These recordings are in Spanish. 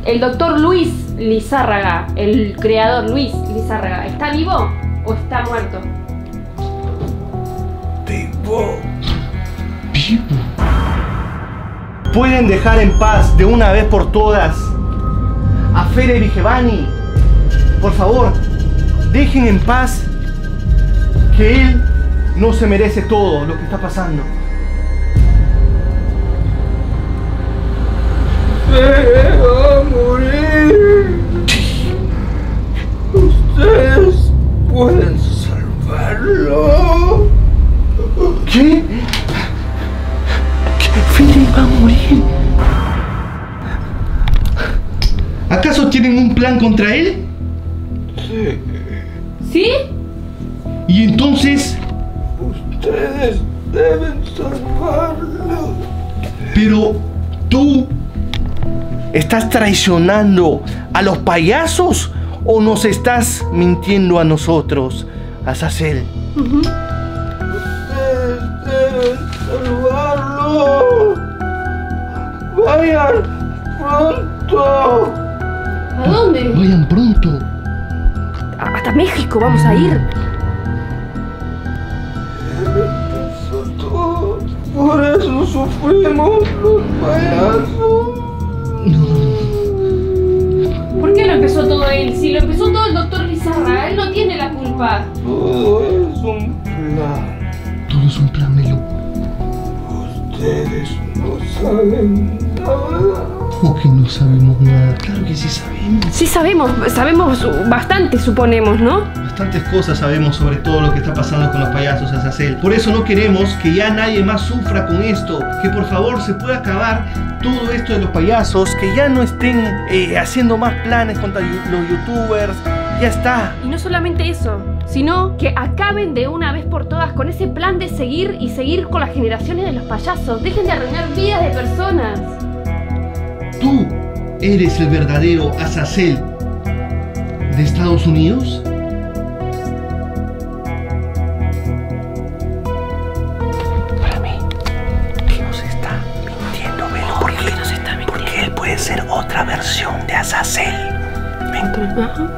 el doctor Luis Lizárraga, el creador Luis Lizárraga, ¿está vivo o está muerto? Vivo. Vivo. ¿Pueden dejar en paz de una vez por todas a Fede Vigevani? Por favor, dejen en paz, que él no se merece todo lo que está pasando. Se va a morir. Ustedes pueden salvarlo. ¿Qué? Fede va a morir. ¿Acaso tienen un plan contra él? Sí. ¿Sí? Y entonces... Ustedes deben salvarlo. Pero tú... ¿estás traicionando a los payasos o nos estás mintiendo a nosotros, Azazel? Ustedes deben salvarlo. Vayan pronto. ¿A dónde? Vayan pronto. Hasta México vamos a ir. Empezó todo. Por eso sufrimos los payasos. ¿Por qué lo empezó todo él? Si lo empezó todo el doctor Lizárraga, él no tiene la culpa. Todo es un plan. Todo es un plan, Melo. Ustedes no saben nada. ¿Cómo que no sabemos nada? Claro que sí sabemos. Sí sabemos bastante, suponemos, ¿no? Bastantes cosas sabemos sobre todo lo que está pasando con los payasos, Azazel. Por eso no queremos que ya nadie más sufra con esto. Que por favor se pueda acabar todo esto de los payasos. Que ya no estén haciendo más planes contra los youtubers. Ya está. Y no solamente eso, sino que acaben de una vez por todas con ese plan de seguir con las generaciones de los payasos. Dejen de arruinar vidas de personas. ¿Tú eres el verdadero Azazel de Estados Unidos? Para mí, que nos está mintiendo, Melo. ¿Por qué nos está mintiendo? Porque él puede ser otra versión de Azazel. Ajá.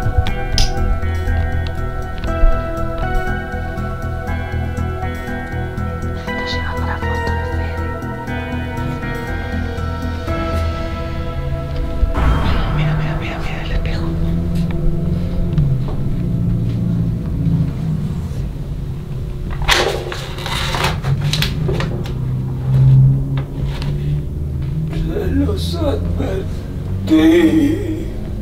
Los advertí.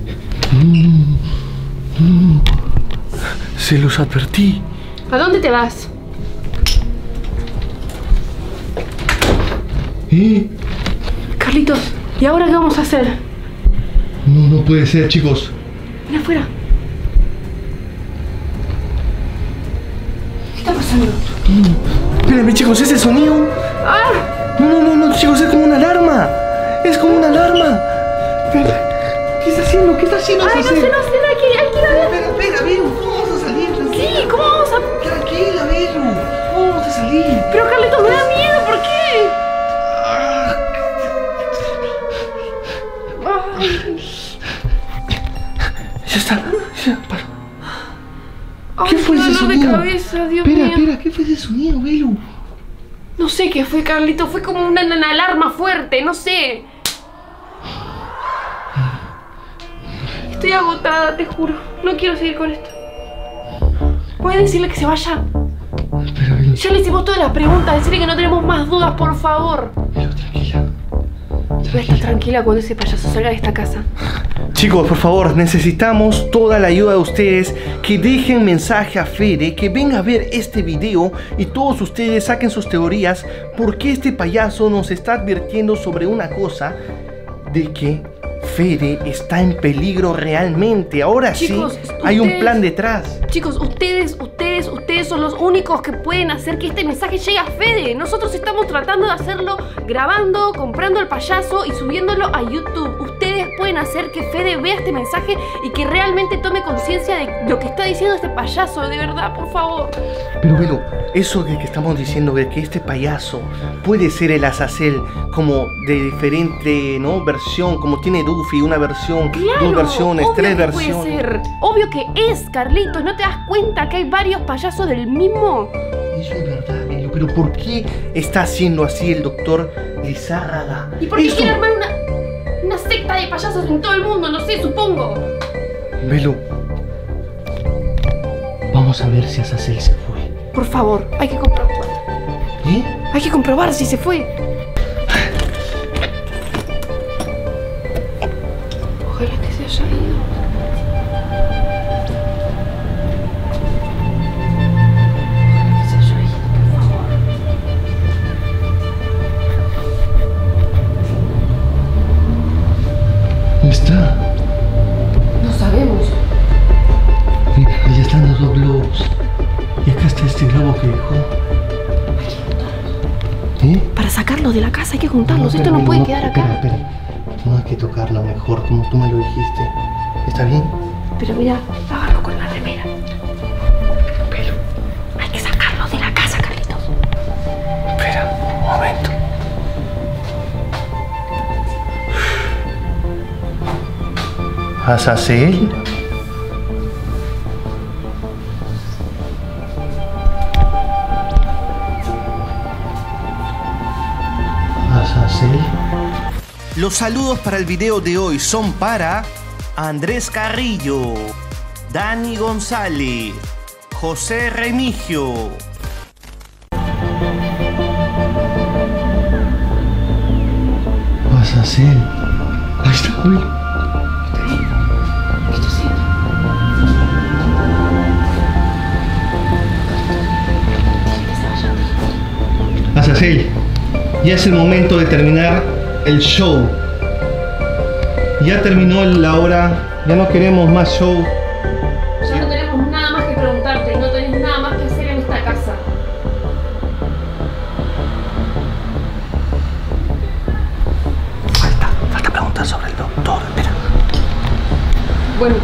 Se los advertí. ¿A dónde te vas? Carlitos, ¿y ahora qué vamos a hacer? No puede ser, chicos. Ven afuera. ¿Qué está pasando? Espérenme, chicos, ese sonido. ¡Ah! No, chicos, es como una alarma. Es como una alarma. Espera, ¿qué está haciendo? ¿Qué está haciendo? Ay, no sé, hay que ir a ver. Espera, Vero, ¿cómo vamos a salir? Tranquila. Sí, ¿cómo vamos a...? Tranquila, Vero. ¿Cómo vamos a salir? Pero Carlitos, me da miedo, ¿por qué? Ay. Ya está, ya, para. Ay, ¿Qué fue ese dolor de sonido? cabeza, Dios mío. Espera, ¿qué fue ese sonido, Vero? No sé qué fue, Carlitos, fue como una alarma fuerte, no sé. Estoy agotada, te juro. No quiero seguir con esto. ¿Puedes decirle que se vaya? Espera, Vero. Ya le hicimos todas las preguntas, decirle que no tenemos más dudas, por favor. Vero, tranquila. Voy a estar tranquila cuando ese payaso salga de esta casa. Chicos, por favor, necesitamos toda la ayuda de ustedes. Que dejen mensaje a Fede, que venga a ver este video y todos ustedes saquen sus teorías. Porque este payaso nos está advirtiendo sobre una cosa, de que Fede está en peligro realmente. Ahora Chicos, sí, hay un ustedes- plan detrás. Chicos, ustedes son los únicos que pueden hacer que este mensaje llegue a Fede. Nosotros estamos tratando de hacerlo grabando, comprando el payaso y subiéndolo a YouTube. Ustedes pueden pueden hacer que Fede vea este mensaje y que realmente tome conciencia de lo que está diciendo este payaso, de verdad, por favor. Pero Velo, eso de que estamos diciendo de que este payaso puede ser el Azazel como de diferente, ¿no?, versión, como tiene Duffy, una versión, Claro, 2 versiones, obvio 3 que versiones. puede ser. Obvio que es, Carlitos. ¿No te das cuenta que hay varios payasos del mismo? Eso es verdad, Velo, pero ¿por qué está haciendo así el doctor Lizárraga? ¿Y por qué Eso- quiere armar una secta de payasos en todo el mundo? No sé, supongo. Velo, vamos a ver si Azazel se fue. Por favor, hay que comprobar. ¿Eh? Hay que comprobar si se fue. Ojalá que se haya ido. Ojalá que se haya ido, por favor. ¿Dónde está? No sabemos. Mira, allá están los 2 globos. Y acá está este globo que dejó. ¿Eh? Para sacarlos de la casa hay que juntarlos. Esto no Velo, puede quedar acá. Espera. No hay que tocarlo mejor, como tú me lo dijiste. ¿Está bien? Pero mira, agarro con la remera. Pero, Hay que sacarlos de la casa, Carlitos. espera, un momento. ¿Azazel? ¿Azazel? Los saludos para el video de hoy son para Andrés Carrillo, Dani González, José Remigio. Azazel. Ahí está, güey. ¿Qué está haciendo? Azazel, ya es el momento de terminar el show. Ya terminó la hora, ya no queremos más show. Ya no tenemos nada más que preguntarte, no tenés nada más que hacer en esta casa. Falta preguntar sobre el doctor, espera. Bueno,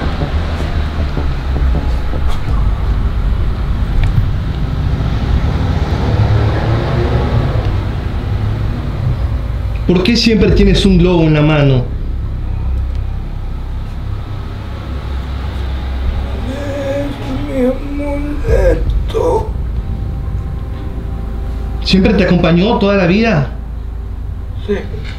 ¿Por qué siempre tienes un globo en la mano? Es mi amuleto. ¿Siempre te acompañó toda la vida? Sí.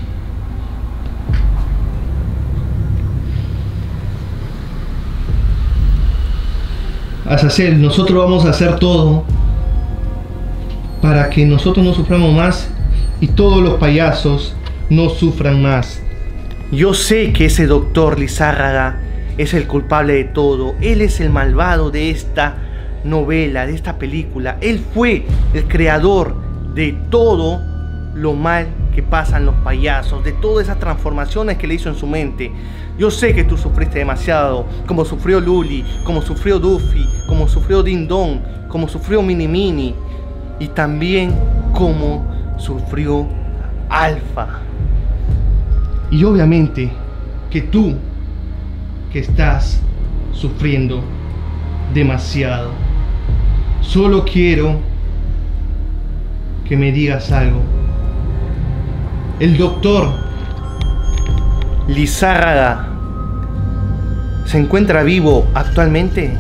Azazel, nosotros vamos a hacer todo para que nosotros no suframos más y todos los payasos no sufran más. Yo sé que ese doctor Lizárraga es el culpable de todo. Él es el malvado de esta novela, de esta película. Él fue el creador de todo lo mal que pasan los payasos, de todas esas transformaciones que le hizo en su mente. Yo sé que tú sufriste demasiado, como sufrió Luli, como sufrió Duffy, como sufrió Ding Dong, como sufrió Mini Mini y también como sufrió Alfa. Y obviamente que tú, que estás sufriendo demasiado, solo quiero que me digas algo. El doctor Lizárraga se encuentra vivo actualmente.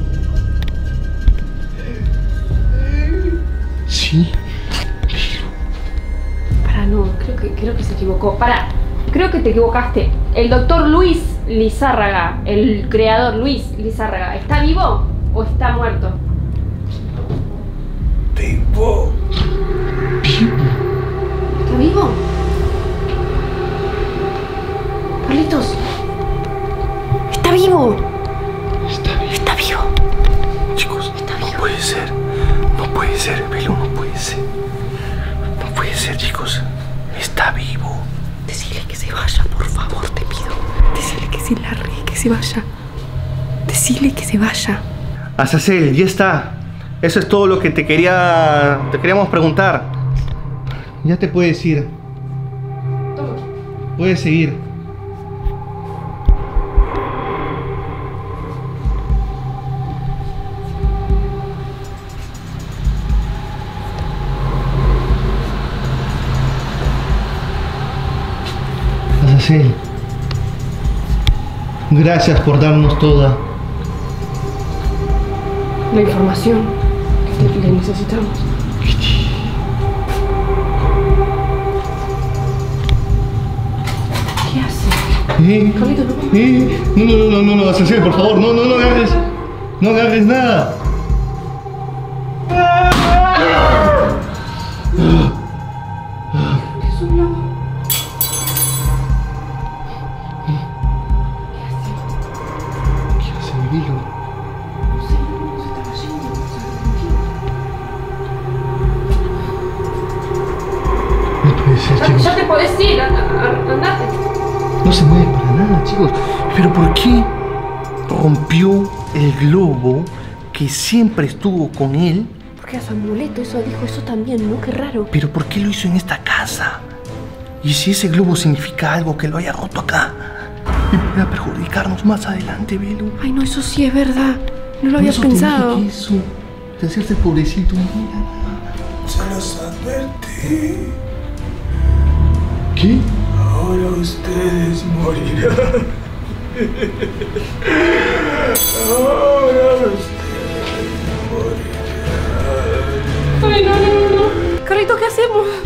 Sí. para, no, creo que se equivocó. Para, creo que te equivocaste. El doctor Luis Lizárraga, el creador Luis Lizárraga, ¿está vivo o está muerto? Vivo. ¿Está vivo? Carlitos. Está vivo. Está vivo. Chicos, no puede ser. No puede ser, Velo, no puede ser. No puede ser, chicos. Está vivo. Decile que se vaya, por favor, te pido. Decile que se largue, que se vaya. Decile que se vaya. Azazel, ya está. Eso es todo lo que te queríamos preguntar. Ya te puedes ir. Toma. Puedes seguir. Gracias por darnos toda la información que necesitamos. ¿Qué hace? Carlito, No, asesino, por favor, no agarres. No agarres nada. ¿Qué es un lobo? ¿Qué hace mi hilo? No sé, no se estaba yendo. No puede ser, chicos. Ya te podés ir, andate. No se mueve para nada, chicos. ¿Pero por qué rompió el globo que siempre estuvo con él? Porque era su amuleto, eso dijo, eso también, ¿no? Qué raro. ¿Pero por qué lo hizo en esta casa? ¿Y si ese globo significa algo que lo haya roto acá? Y pueda perjudicarnos más adelante, Belu. Ay, no, eso sí es verdad. No lo había Eso pensado. Te dije eso, de hacerte pobrecito, mira. Se los advertí. ¿Qué? Ahora ustedes morirán. Ahora ustedes morirán. Ay, no. Carlito, ¿qué hacemos?